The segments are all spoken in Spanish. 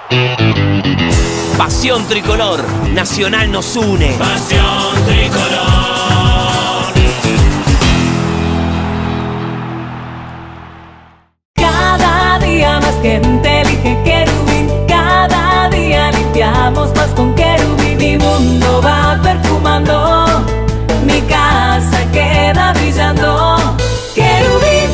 Pasión tricolor, Nacional nos une. Pasión tricolor. Cada día más gente elige Querubín. Cada día limpiamos más con Querubín. Mi mundo va perfumando, mi casa queda brillando. Querubín.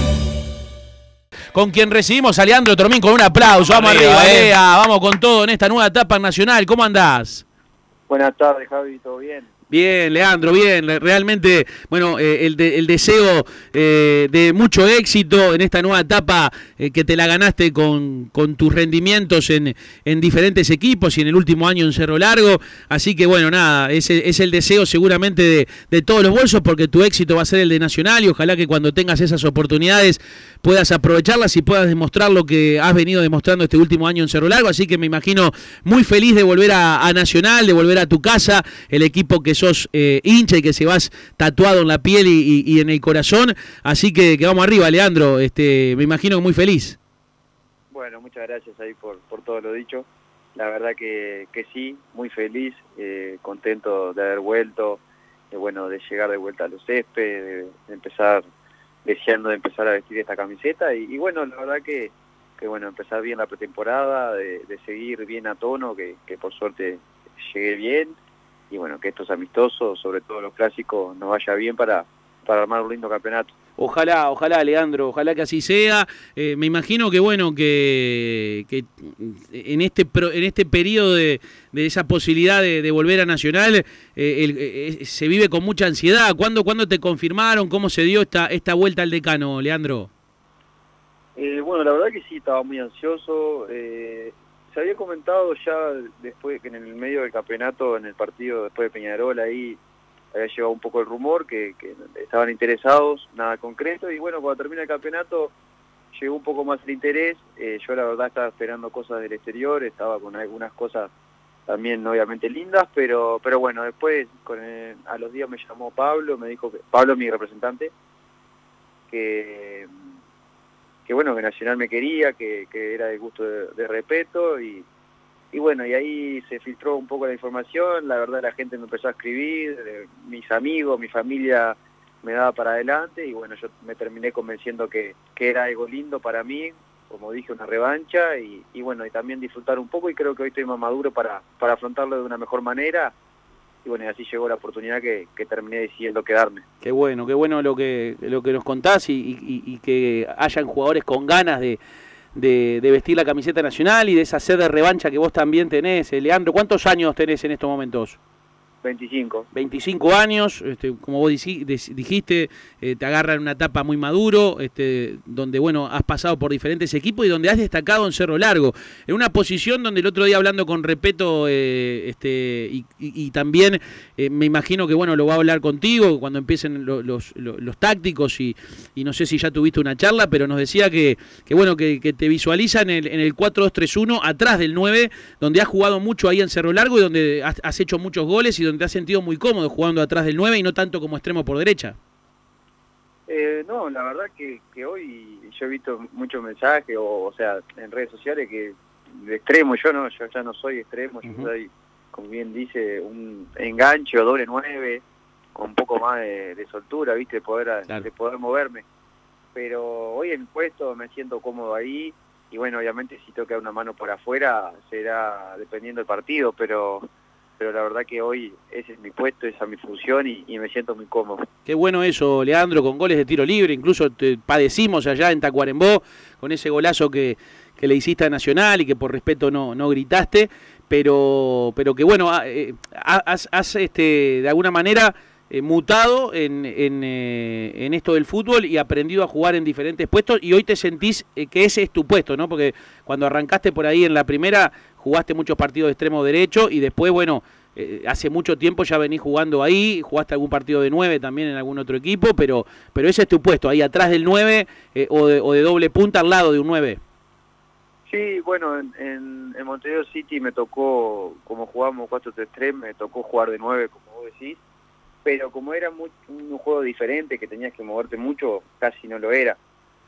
Con quien recibimos a Leandro Tormín con un aplauso. Vamos arriba, vamos con todo en esta nueva etapa nacional. ¿Cómo andás? Buenas tardes, Javi, ¿todo bien? Bien, Leandro, bien. Realmente, bueno, el deseo de mucho éxito en esta nueva etapa que te la ganaste con tus rendimientos en diferentes equipos y en el último año en Cerro Largo. Así que, bueno, nada, es el deseo seguramente de todos los bolsos, porque tu éxito va a ser el de Nacional y ojalá que cuando tengas esas oportunidades puedas aprovecharlas y puedas demostrar lo que has venido demostrando este último año en Cerro Largo. Así que me imagino muy feliz de volver a Nacional, de volver a tu casa, el equipo que sos hincha y que se vas tatuado en la piel y en el corazón. Así que vamos arriba, Leandro. Me imagino muy feliz. Bueno, muchas gracias ahí por todo lo dicho. La verdad que sí, muy feliz, contento de haber vuelto, de llegar de vuelta a los céspedes, deseando de empezar a vestir esta camiseta y bueno, la verdad que empezar bien la pretemporada, de seguir bien a tono, que por suerte llegué bien. Y bueno, que estos amistosos, sobre todo los clásicos, nos vaya bien para armar un lindo campeonato. Ojalá, Leandro, ojalá que así sea. Me imagino que que en este periodo de esa posibilidad de volver a Nacional se vive con mucha ansiedad. ¿Cuándo te confirmaron? ¿Cómo se dio esta vuelta al decano, Leandro? Bueno, la verdad que sí, estaba muy ansioso. Se había comentado ya después que en el medio del campeonato, en el partido después de Peñarol, ahí había llegado un poco el rumor que estaban interesados, nada concreto, y bueno, cuando termina el campeonato llegó un poco más el interés. Yo la verdad estaba esperando cosas del exterior, estaba con algunas cosas también obviamente lindas, pero bueno, después a los días me llamó Pablo, me dijo Pablo, mi representante, que bueno, que Nacional me quería, que era de gusto de respeto y bueno, y ahí se filtró un poco la información. La verdad la gente me empezó a escribir, mis amigos, mi familia me daba para adelante y bueno, yo me terminé convenciendo que era algo lindo para mí, como dije, una revancha y bueno, y también disfrutar un poco, y creo que hoy estoy más maduro para afrontarlo de una mejor manera. Y bueno, y así llegó la oportunidad que terminé decidiendo quedarme. Qué bueno lo que nos contás y que hayan jugadores con ganas de vestir la camiseta nacional y de esa sed de revancha que vos también tenés. Leandro, ¿cuántos años tenés en estos momentos? 25. 25 años, como vos dijiste, te agarran una etapa muy maduro, donde bueno, has pasado por diferentes equipos y donde has destacado en Cerro Largo, en una posición donde el otro día hablando con Repeto y también me imagino que bueno, lo va a hablar contigo cuando empiecen los tácticos y no sé si ya tuviste una charla, pero nos decía que te visualiza en el 4-2-3-1 atrás del 9, donde has jugado mucho ahí en Cerro Largo y donde has hecho muchos goles y donde te has sentido muy cómodo jugando atrás del 9 y no tanto como extremo por derecha. No, la verdad que hoy yo he visto muchos mensajes, o sea, en redes sociales, que de extremo, yo ya no soy extremo, yo soy, como bien dice, un enganche o doble 9, con un poco más de soltura, ¿viste? De poder moverme. Pero hoy en el puesto me siento cómodo ahí, y bueno, obviamente si tengo que dar una mano por afuera, será dependiendo del partido, pero la verdad que hoy ese es mi puesto, esa es mi función y me siento muy cómodo. Qué bueno eso, Leandro, con goles de tiro libre, incluso te padecimos allá en Tacuarembó con ese golazo que le hiciste a Nacional y que por respeto no gritaste, pero que bueno, has de alguna manera mutado en esto del fútbol y aprendido a jugar en diferentes puestos y hoy te sentís que ese es tu puesto, ¿no? Porque cuando arrancaste por ahí en la primera jugaste muchos partidos de extremo derecho y después, bueno, hace mucho tiempo ya venís jugando ahí, jugaste algún partido de 9 también en algún otro equipo, pero ese es tu puesto, ahí atrás del 9 o de doble punta al lado de un 9. Sí, bueno, en Montevideo City me tocó, como jugamos 4-3-3, me tocó jugar de 9, como vos decís, pero como era un juego diferente, que tenías que moverte mucho, casi no lo era.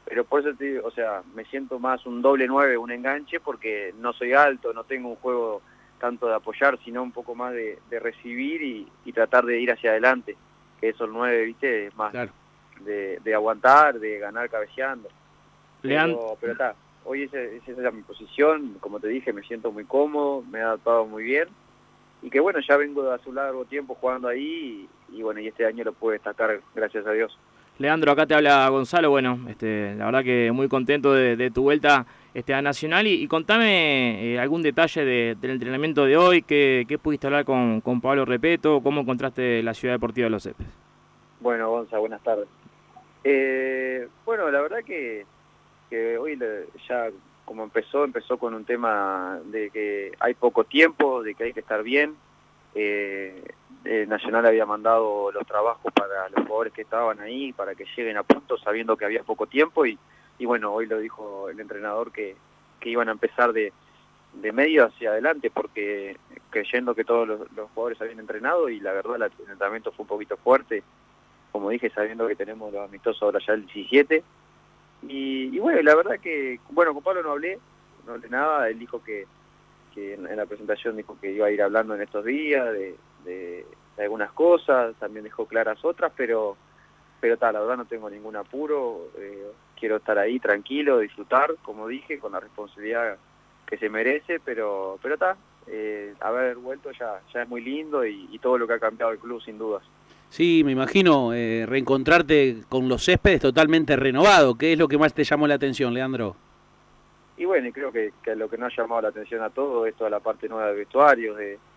pero por eso te digo, o sea, me siento más un doble 9, un enganche, porque no soy alto, no tengo un juego tanto de apoyar, sino un poco más de recibir y tratar de ir hacia adelante, que eso el 9, viste, es más Claro. de aguantar, de ganar cabeceando. Leandro, Pero está, hoy esa es mi posición, como te dije, me siento muy cómodo, me he adaptado muy bien, y que bueno, ya vengo de hace un largo tiempo jugando ahí, y bueno, y este año lo puedo destacar, gracias a Dios. Leandro, acá te habla Gonzalo. Bueno, la verdad que muy contento de tu vuelta a Nacional. Y contame algún detalle del entrenamiento de hoy, qué pudiste hablar con Pablo Repeto, cómo encontraste la Ciudad Deportiva de Los Céspedes. Bueno, Gonza, buenas tardes. Bueno, la verdad que hoy ya como empezó con un tema de que hay poco tiempo, de que hay que estar bien. Nacional había mandado los trabajos para los jugadores que estaban ahí, para que lleguen a punto, sabiendo que había poco tiempo, y bueno, hoy lo dijo el entrenador que iban a empezar de medio hacia adelante, porque creyendo que todos los jugadores habían entrenado, y la verdad el entrenamiento fue un poquito fuerte, como dije, sabiendo que tenemos los amistosos ahora ya el 17, y bueno, la verdad que, bueno, con Pablo no hablé nada, él dijo que en la presentación dijo que iba a ir hablando en estos días de algunas cosas, también dejó claras otras, pero tal, la verdad no tengo ningún apuro, quiero estar ahí tranquilo, disfrutar, como dije, con la responsabilidad que se merece, pero tal, haber vuelto ya es muy lindo, y todo lo que ha cambiado el club, sin dudas. Sí, me imagino reencontrarte con Los Céspedes totalmente renovado. ¿Qué es lo que más te llamó la atención, Leandro? Y bueno, y creo que lo que nos ha llamado la atención a todos es toda la parte nueva de vestuarios,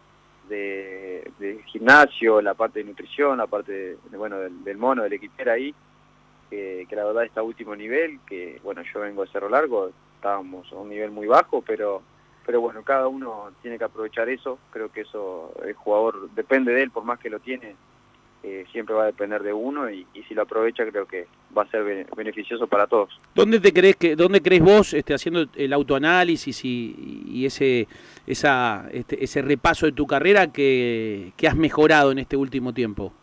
de gimnasio, la parte de nutrición, la parte del mono, del equipero ahí, que la verdad está a último nivel, que bueno, yo vengo de Cerro Largo, estábamos a un nivel muy bajo, pero bueno, cada uno tiene que aprovechar eso. Creo que eso el jugador depende de él, por más que lo tiene, siempre va a depender de uno, y si lo aprovecha creo que va a ser beneficioso para todos. ¿Dónde crees vos, haciendo el autoanálisis y ese repaso de tu carrera, que has mejorado en este último tiempo?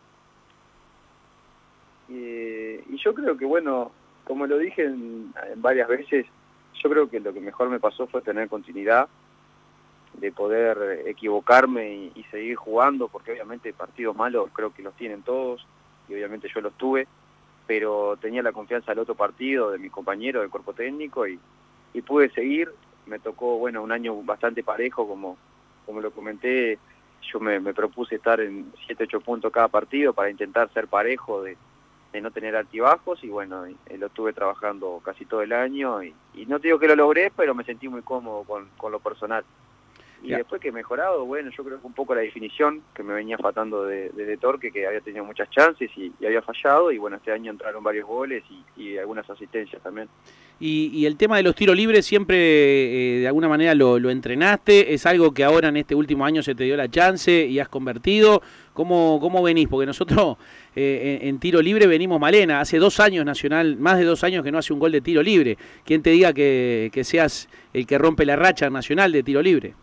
Y yo creo que, bueno, como lo dije en varias veces, yo creo que lo que mejor me pasó fue tener continuidad, de poder equivocarme y seguir jugando, porque obviamente partidos malos creo que los tienen todos, y obviamente yo los tuve, pero tenía la confianza del otro partido, de mi compañero, del cuerpo técnico, y pude seguir. Me tocó, bueno, un año bastante parejo, como lo comenté, yo me propuse estar en 7, 8 puntos cada partido para intentar ser parejo, de no tener altibajos, y bueno, lo estuve trabajando casi todo el año, y no te digo que lo logré, pero me sentí muy cómodo con lo personal. Y después que he mejorado, bueno, yo creo que un poco la definición, que me venía faltando desde Torque, que había tenido muchas chances y había fallado, y bueno, este año entraron varios goles y algunas asistencias también. Y el tema de los tiros libres siempre de alguna manera lo entrenaste, es algo que ahora en este último año se te dio la chance y has convertido. ¿Cómo venís? Porque nosotros en tiro libre venimos malena. Hace 2 años Nacional, más de 2 años que no hace un gol de tiro libre. ¿Quién te diga que seas el que rompe la racha Nacional de tiro libre?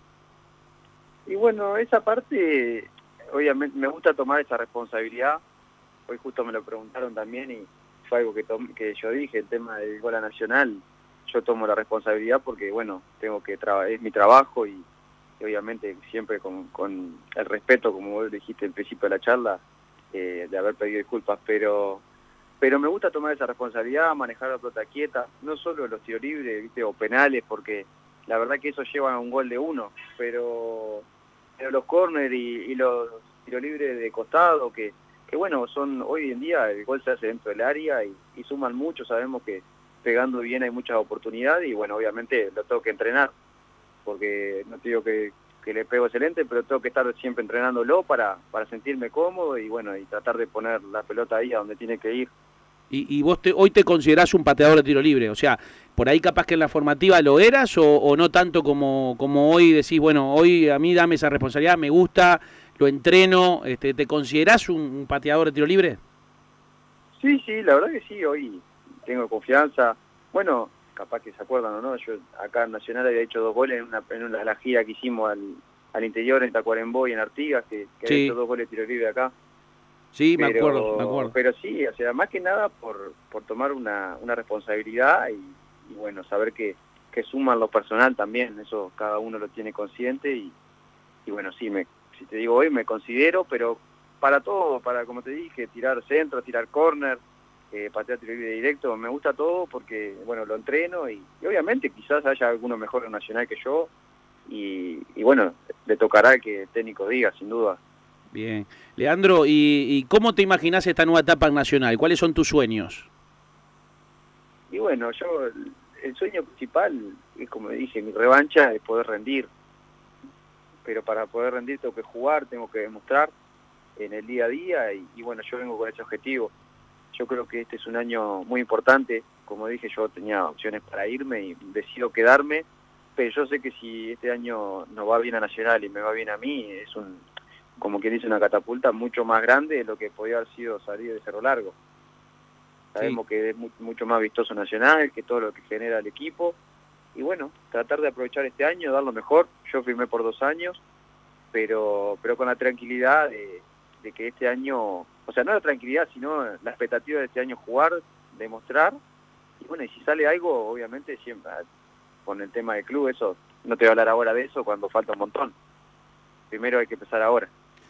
Y bueno, esa parte, obviamente me gusta tomar esa responsabilidad. Hoy justo me lo preguntaron también, y fue algo que yo dije, el tema del gol a Nacional. Yo tomo la responsabilidad porque, bueno, es mi trabajo, y obviamente siempre con el respeto, como vos dijiste al principio de la charla, de haber pedido disculpas, pero me gusta tomar esa responsabilidad, manejar la pelota quieta, no solo los tiros libres, ¿viste?, o penales, porque la verdad que eso lleva a un gol de uno, pero los córner y los tiros libres de costado, que bueno, son hoy en día el gol se hace dentro del área, y suman mucho. Sabemos que pegando bien hay muchas oportunidades, y bueno, obviamente lo tengo que entrenar, porque no te digo que le pego excelente, pero tengo que estar siempre entrenándolo para sentirme cómodo, y bueno, y tratar de poner la pelota ahí a donde tiene que ir. ¿Y vos hoy te considerás un pateador de tiro libre? O sea, por ahí capaz que en la formativa lo eras, o no tanto como hoy decís, bueno, hoy a mí dame esa responsabilidad, me gusta, lo entreno. ¿Te considerás un pateador de tiro libre? Sí, la verdad que sí, hoy tengo confianza. Bueno, capaz que se acuerdan o no, yo acá en Nacional había hecho 2 goles en la gira que hicimos al interior, en Tacuarembó y en Artigas, que sí, había hecho 2 goles de tiro libre acá. Sí, me acuerdo. Pero sí, o sea, más que nada por tomar una responsabilidad y bueno, saber que suman lo personal también, eso cada uno lo tiene consciente y bueno, sí, si te digo hoy me considero, pero para todo, para como te dije, tirar centro, tirar córner, patear tiro libre directo, me gusta todo porque, bueno, lo entreno y obviamente quizás haya alguno mejor en Nacional que yo y bueno, le tocará que el técnico diga, sin duda. Bien. Leandro, ¿y cómo te imaginás esta nueva etapa en Nacional? ¿Cuáles son tus sueños? Y bueno, el sueño principal es, como dije, mi revancha es poder rendir. Pero para poder rendir tengo que jugar, tengo que demostrar en el día a día y bueno, yo vengo con ese objetivo. Yo creo que este es un año muy importante. Como dije, yo tenía opciones para irme y decido quedarme, pero yo sé que si este año no va bien a Nacional y me va bien a mí, es como quien dice, una catapulta mucho más grande de lo que podía haber sido salir de Cerro Largo. Sabemos que es mucho más vistoso Nacional, que todo lo que genera el equipo. Y bueno, tratar de aprovechar este año, dar lo mejor. Yo firmé por 2 años, pero con la tranquilidad de que este año, o sea, no la tranquilidad, sino la expectativa de este año jugar, demostrar. Y bueno, y si sale algo, obviamente siempre, con el tema del club, eso, no te voy a hablar ahora de eso cuando falta un montón. Primero hay que empezar ahora.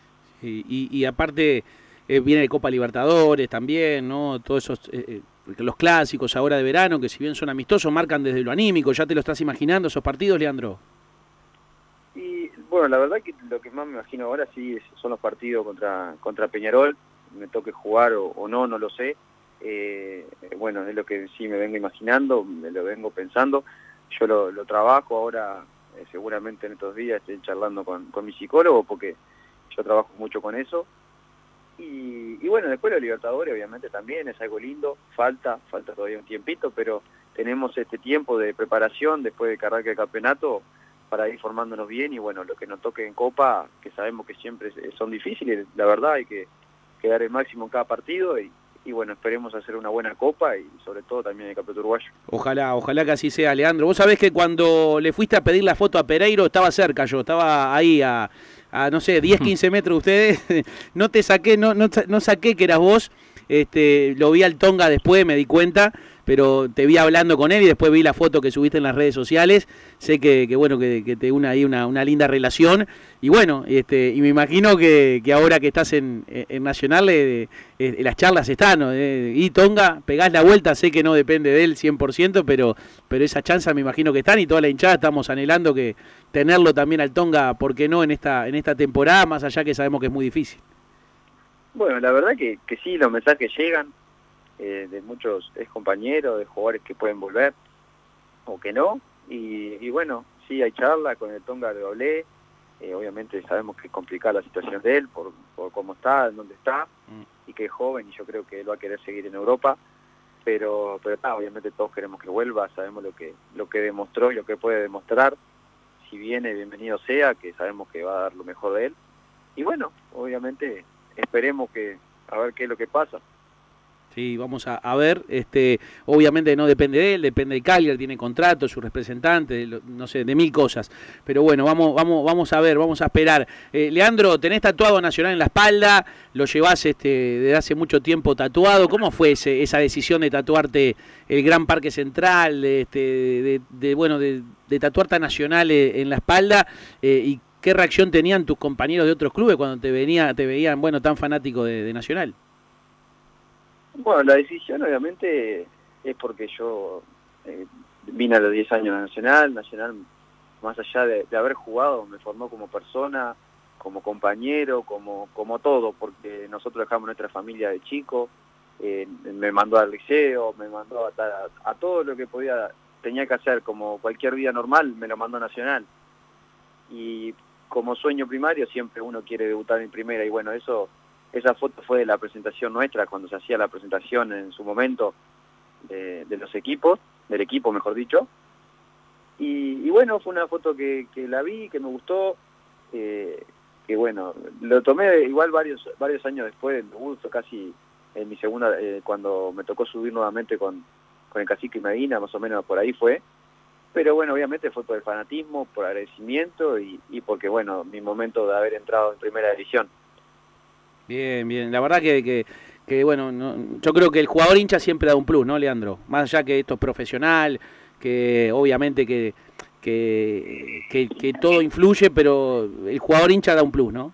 Y aparte viene de Copa Libertadores también, ¿no? Todos esos los clásicos ahora de verano, que si bien son amistosos, marcan desde lo anímico. ¿Ya te lo estás imaginando esos partidos, Leandro? Y bueno, la verdad que lo que más me imagino ahora sí son los partidos contra Peñarol. Me toque jugar o no lo sé. Bueno, es lo que sí me vengo imaginando, me lo vengo pensando. Yo lo trabajo ahora, seguramente en estos días estoy charlando con mi psicólogo porque yo trabajo mucho con eso. Y bueno, después los Libertadores obviamente también es algo lindo, falta todavía un tiempito, pero tenemos este tiempo de preparación después de que arranque el campeonato para ir formándonos bien y bueno, lo que nos toque en Copa, que sabemos que siempre son difíciles, la verdad hay que dar el máximo en cada partido y bueno, esperemos hacer una buena Copa y sobre todo también el campeonato uruguayo. Ojalá que así sea, Leandro. Vos sabés que cuando le fuiste a pedir la foto a Pereiro estaba cerca yo, estaba ahí a no sé, 10, 15 metros de ustedes, no te saqué, no saqué que eras vos, lo vi al Tonga después, me di cuenta, pero te vi hablando con él y después vi la foto que subiste en las redes sociales, sé que bueno, que te une ahí una linda relación, y bueno, y me imagino que ahora que estás en Nacional, las charlas están, ¿no? Y Tonga, pegás la vuelta, sé que no depende de él 100%, pero esa chance me imagino que están y toda la hinchada estamos anhelando que tenerlo también al Tonga, ¿por qué no en esta temporada, más allá que sabemos que es muy difícil? Bueno, la verdad que sí, los mensajes llegan de muchos ex compañeros, de jugadores que pueden volver o que no, y bueno, sí hay charla, con el Tonga lo hablé, obviamente sabemos que es complicada la situación de él por cómo está, en dónde está, y que es joven y yo creo que él va a querer seguir en Europa, pero obviamente todos queremos que vuelva, sabemos lo que demostró y lo que puede demostrar. Si viene, bienvenido sea, que sabemos que va a dar lo mejor de él. Y bueno, obviamente esperemos a ver qué es lo que pasa. Sí, vamos a ver, obviamente no depende de él, depende de Cagliari, tiene contrato, su representante, no sé, de 1000 cosas. Pero bueno, vamos a ver, vamos a esperar. Leandro, tenés tatuado a Nacional en la espalda, lo llevás desde hace mucho tiempo tatuado. ¿Cómo fue esa decisión de tatuarte el Gran Parque Central, de tatuarte a Nacional en la espalda? ¿Y qué reacción tenían tus compañeros de otros clubes cuando te veían bueno, tan fanático de Nacional? Bueno, la decisión obviamente es porque yo vine a los 10 años a Nacional, más allá de haber jugado, me formó como persona, como compañero, como todo, porque nosotros dejamos nuestra familia de chico, me mandó al liceo, me mandó a todo lo que tenía que hacer, como cualquier vida normal, me lo mandó a Nacional. Y como sueño primario siempre uno quiere debutar en primera y bueno, esa foto fue de la presentación nuestra, cuando se hacía la presentación en su momento de los equipos, del equipo mejor dicho. Y bueno, fue una foto que la vi, que me gustó, que bueno, lo tomé igual varios años después del debut, casi en mi segunda, cuando me tocó subir nuevamente con el Cacique Medina, más o menos por ahí fue. Pero bueno, obviamente fue por el fanatismo, por agradecimiento y porque bueno, mi momento de haber entrado en primera división. Bien, bien. La verdad que bueno, yo creo que el jugador hincha siempre da un plus, ¿no, Leandro? Más allá que esto es profesional, que obviamente que todo influye, pero el jugador hincha da un plus, ¿no?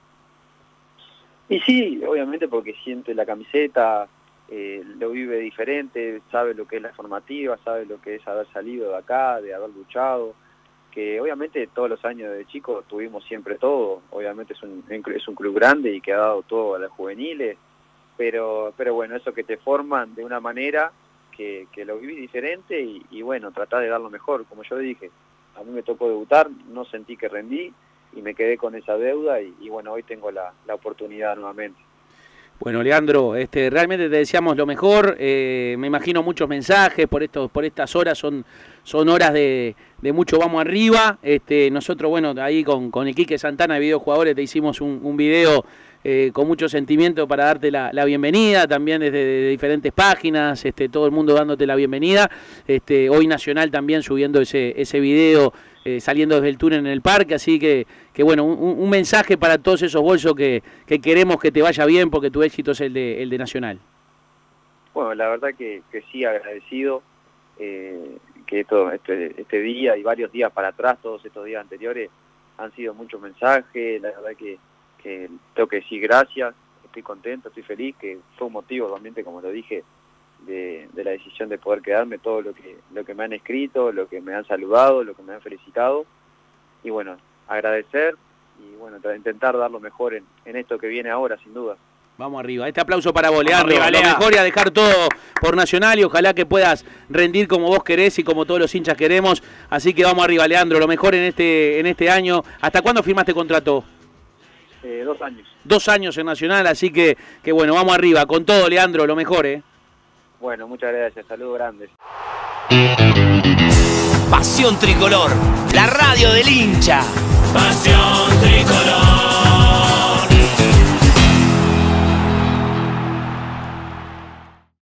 Y sí, obviamente porque siente la camiseta, lo vive diferente, sabe lo que es la formativa, sabe lo que es haber salido de acá, de haber luchado, que obviamente todos los años de chico tuvimos siempre todo, obviamente es un club grande y que ha dado todo a las juveniles, pero bueno, eso que te forman de una manera que lo viví diferente y bueno, tratá de dar lo mejor, como yo dije, a mí me tocó debutar, no sentí que rendí y me quedé con esa deuda y bueno, hoy tengo la oportunidad nuevamente. Bueno, Leandro, realmente te deseamos lo mejor, me imagino muchos mensajes por estas horas, son horas de mucho vamos arriba, nosotros, bueno, ahí con el Quique Santana de Videojugadores te hicimos un video con mucho sentimiento para darte la bienvenida, también desde diferentes páginas, todo el mundo dándote la bienvenida, hoy Nacional también subiendo ese video saliendo desde el túnel en el parque, así que bueno, un mensaje para todos esos bolsos que queremos que te vaya bien porque tu éxito es el de Nacional. Bueno, la verdad que sí, agradecido que este día y varios días para atrás, todos estos días anteriores, han sido muchos mensajes, la verdad que tengo que decir gracias, estoy contento, estoy feliz, que fue un motivo realmente, como lo dije, de la decisión de poder quedarme, todo lo que me han escrito, lo que me han saludado, lo que me han felicitado, y bueno, agradecer y bueno, intentar dar lo mejor en esto que viene ahora, sin duda. Vamos arriba, este aplauso para vos, Leandro, arriba, lo mejor y a dejar todo por Nacional y ojalá que puedas rendir como vos querés y como todos los hinchas queremos, así que vamos arriba, Leandro, lo mejor en este año. ¿Hasta cuándo firmaste contrato? 2 años. 2 años en Nacional, así que bueno, vamos arriba, con todo, Leandro, lo mejor, Bueno, muchas gracias, saludos grandes. Pasión Tricolor, la radio del hincha. Pasión